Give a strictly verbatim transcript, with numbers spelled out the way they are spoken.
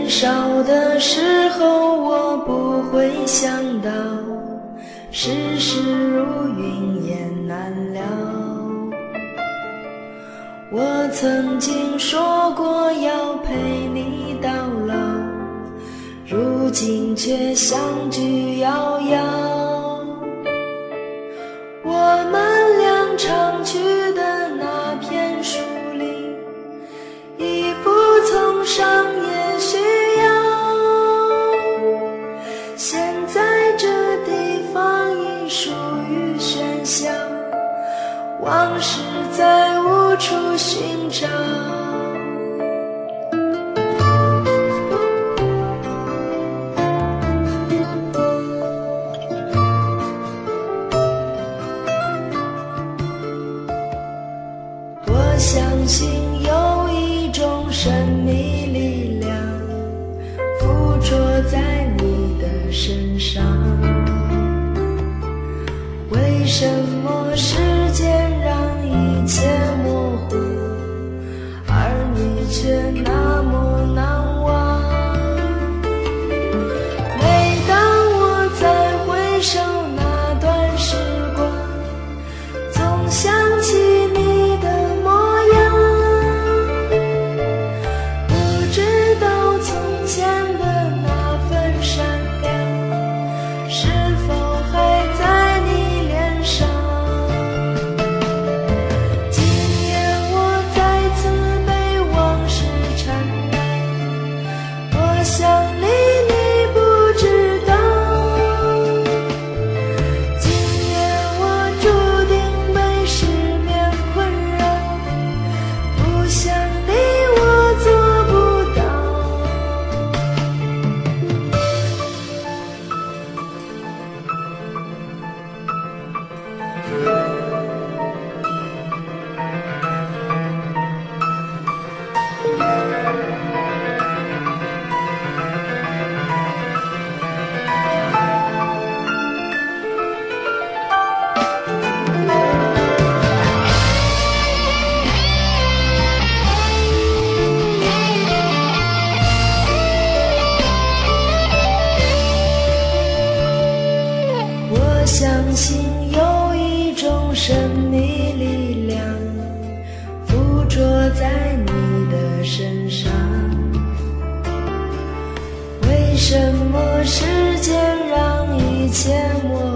年少的时候，我不会想到世事如云烟难料。我曾经说过要陪你到老，如今却相距遥遥。我们俩常去的那片树林，已服从商业需要。现在这地方已属于喧嚣，往事再无处寻找。我相信有一种神秘力量附着在你的身上，为什么时间让一切模糊，而你却那么难忘？每当我再回首那段时光，总想起你的模样，不知道从前的那份善良是否还在你脸上。今夜我再次被往事缠绕，我想你你不知道，今夜我注定被失眠困扰，不想你我做不到。我相信有一种神秘力量附着在你的身上，为什么时间让一切模